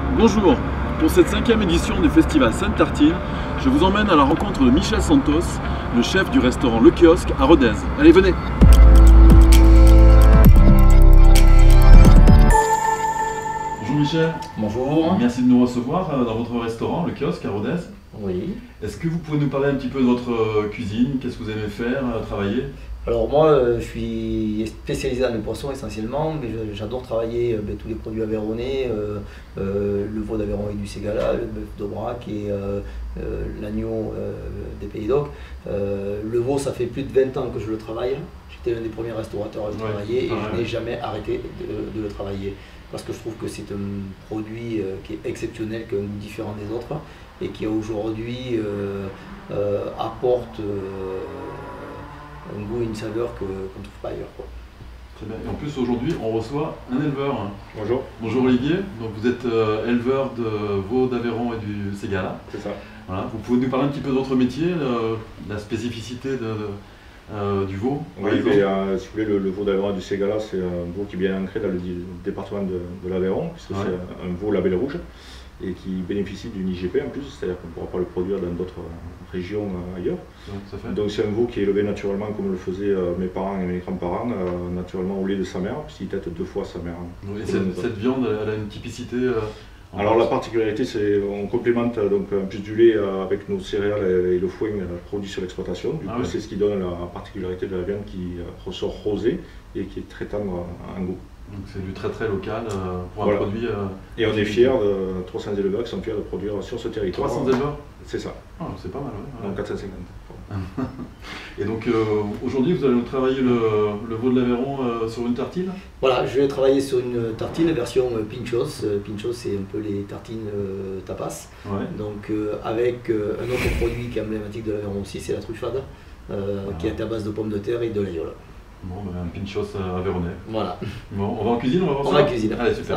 Bonjour, pour cette 5e édition du festival Sainte-Tartine, je vous emmène à la rencontre de Michel Santos, le chef du restaurant Le Kiosque à Rodez. Allez, venez! Bonjour Michel. Bonjour. Merci de nous recevoir dans votre restaurant, Le Kiosque à Rodez. Oui. Est-ce que vous pouvez nous parler un petit peu de votre cuisine? Qu'est-ce que vous aimez faire, travailler? Alors moi, je suis spécialisé dans les poissons essentiellement, mais j'adore travailler tous les produits aveyronnais, le veau d'Aveyron et du Ségala, le bœuf d'Aubrac et l'agneau des Pays d'Oc. Le veau, ça fait plus de 20 ans que je le travaille. J'étais l'un des premiers restaurateurs à le travailler et je n'ai jamais arrêté de le travailler. Parce que je trouve que c'est un produit qui est exceptionnel, qui a un goût différent des autres et qui aujourd'hui apporte un goût et une saveur qu'on ne trouve pas ailleurs, quoi. Très bien. Et en plus aujourd'hui on reçoit un éleveur. Bonjour. Bonjour Olivier, donc vous êtes éleveur de veau d'Aveyron et du Ségala. C'est ça. Voilà. Vous pouvez nous parler un petit peu de votre métier, la spécificité du veau? Oui, mais, si vous voulez, le veau d'Aveyron et du Ségala, c'est un veau qui est bien ancré dans le département de l'Aveyron, puisque c'est un veau label rouge et qui bénéficie d'une IGP en plus, c'est-à-dire qu'on ne pourra pas le produire dans d'autres régions ailleurs. Donc c'est un veau qui est élevé naturellement comme le faisaient mes parents et mes grands-parents, naturellement au lait de sa mère, puisqu'il tète 2 fois sa mère. Oui, cette viande, elle a une typicité alors la particularité, c'est qu'on complémente donc en plus du lait avec nos céréales et le foin produit sur l'exploitation. Du coup, c'est ce qui donne la particularité de la viande qui ressort rosée et qui est très tendre en goût. Donc c'est du très local pour un produit. Et on est fiers de 300 éleveurs qui sont fiers de produire sur ce territoire. 300 éleveurs? C'est ça. Ah, c'est pas mal, ouais. Donc 450. Et donc aujourd'hui vous allez nous travailler le veau de l'Aveyron sur une tartine? Voilà, je vais travailler sur une tartine version pinchos. Pinchos, c'est un peu les tartines tapas. Ouais. Donc avec un autre produit qui est emblématique de l'Aveyron aussi, c'est la truffade, qui est à base de pommes de terre et de l'aïeul. Bon, un pinchos aveyronnais. Voilà. Bon, on va en cuisine, on va voir ça? On va en cuisine. Allez, super.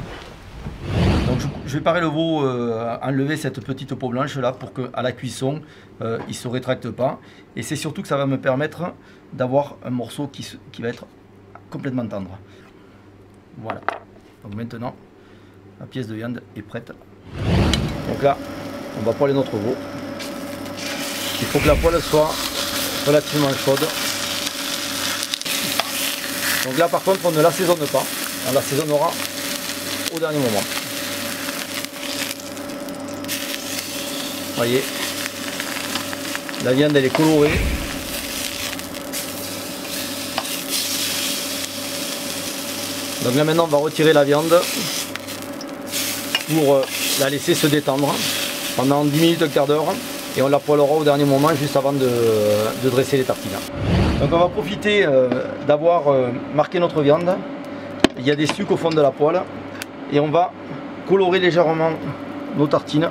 Donc je vais parer le veau, enlever cette petite peau blanche là pour qu'à la cuisson il ne se rétracte pas. Et c'est surtout que ça va me permettre d'avoir un morceau qui va être complètement tendre. Voilà. Donc maintenant la pièce de viande est prête. Donc là on va poêler notre veau. Il faut que la poêle soit relativement chaude. Donc là par contre on ne l'assaisonne pas, on l'assaisonnera au dernier moment. Vous voyez, la viande elle est colorée. Donc là maintenant on va retirer la viande pour la laisser se détendre pendant 10 minutes, un quart d'heure, et on la poêlera au dernier moment juste avant de dresser les tartines. Donc on va profiter d'avoir marqué notre viande. Il y a des sucs au fond de la poêle et on va colorer légèrement nos tartines.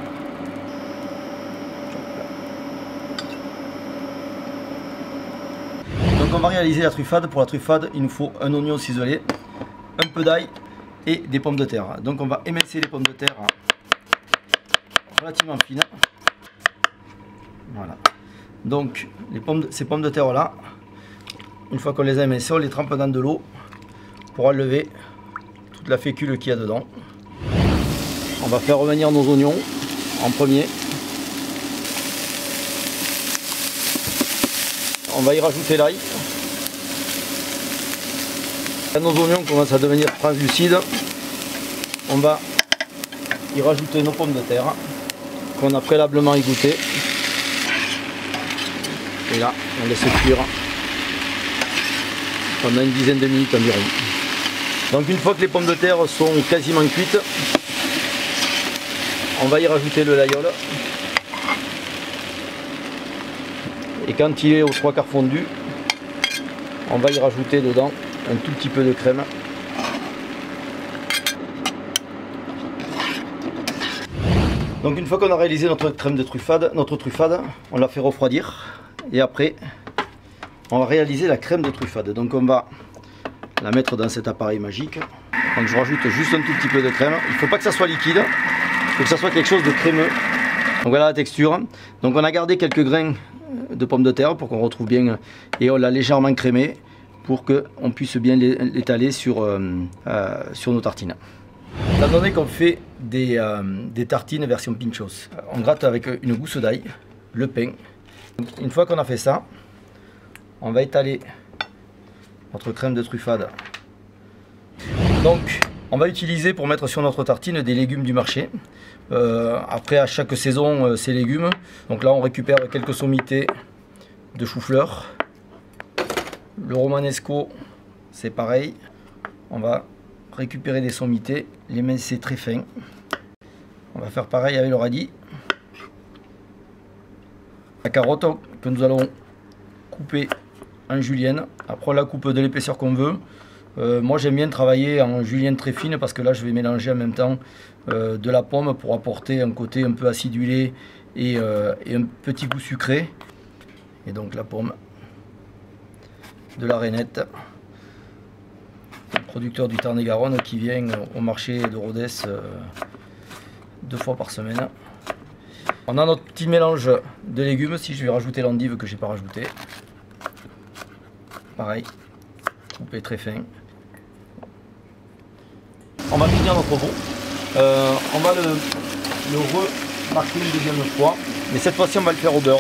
Donc on va réaliser la truffade. Pour la truffade, il nous faut un oignon ciselé, un peu d'ail et des pommes de terre. Donc on va émincer les pommes de terre relativement fines. Voilà. Donc ces pommes de terre là, une fois qu'on les a émincées, on les trempe dans de l'eau pour enlever toute la fécule qu'il y a dedans. On va faire revenir nos oignons en premier. On va y rajouter l'ail. Quand nos oignons commencent à devenir translucides, on va y rajouter nos pommes de terre qu'on a préalablement égouttées. Et là, on laisse cuire pendant une dizaine de minutes environ. Donc une fois que les pommes de terre sont quasiment cuites, on va y rajouter le laïeul. Et quand il est aux 3/4 fondu, on va y rajouter dedans un tout petit peu de crème. Donc une fois qu'on a réalisé notre crème de truffade, on la fait refroidir. Et après, on va réaliser la crème de truffade. Donc on va la mettre dans cet appareil magique. Donc je rajoute juste un tout petit peu de crème. Il ne faut pas que ça soit liquide, il faut que ça soit quelque chose de crémeux. Donc voilà la texture. Donc on a gardé quelques grains de pommes de terre pour qu'on retrouve bien, et on l'a légèrement crémé pour qu'on puisse bien l'étaler sur nos tartines. Étant donné qu'on fait des tartines version pinchos, on gratte avec une gousse d'ail, le pain. Une fois qu'on a fait ça, on va étaler notre crème de truffade. Donc, on va utiliser pour mettre sur notre tartine des légumes du marché. Après, à chaque saison, ces légumes. Donc là, on récupère quelques sommités de chou-fleur. Le romanesco, c'est pareil. On va récupérer des sommités, les mincer très fin. On va faire pareil avec le radis. La carotte que nous allons couper en julienne. Après, on la coupe de l'épaisseur qu'on veut. Moi, j'aime bien travailler en julienne très fine parce que là, je vais mélanger en même temps de la pomme pour apporter un côté un peu acidulé et un petit goût sucré. Et donc la pomme, de la rainette, producteur du Tarn-et-Garonne qui vient au marché de Rodez 2 fois par semaine. On a notre petit mélange de légumes. Si je vais rajouter l'endive que j'ai pas rajouté, pareil, coupé très fin. On va finir notre veau. On va le remarquer une deuxième fois, mais cette fois-ci on va le faire au beurre.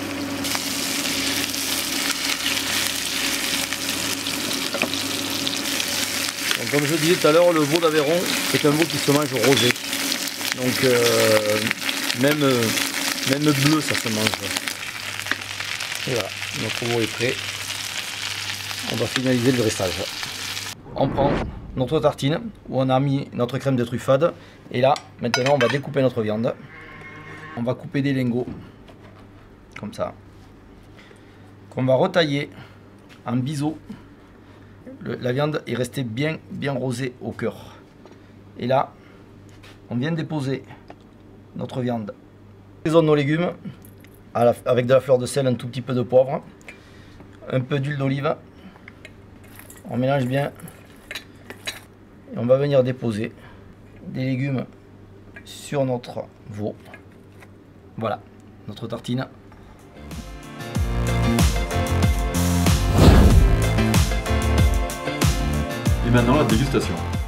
Donc, comme je disais tout à l'heure, le veau d'Aveyron est un veau qui se mange rosé. Donc même bleu ça se mange. Et voilà, notre veau est prêt. On va finaliser le dressage. On prend notre tartine où on a mis notre crème de truffade. Et là, maintenant, on va découper notre viande. On va couper des lingots, comme ça, qu'on va retailler en biseau. La viande est restée bien rosée au cœur. Et là, on vient déposer notre viande. On assaisonne nos légumes avec de la fleur de sel, un tout petit peu de poivre, un peu d'huile d'olive. On mélange bien et on va venir déposer des légumes sur notre veau. Voilà, notre tartine. Et maintenant la dégustation.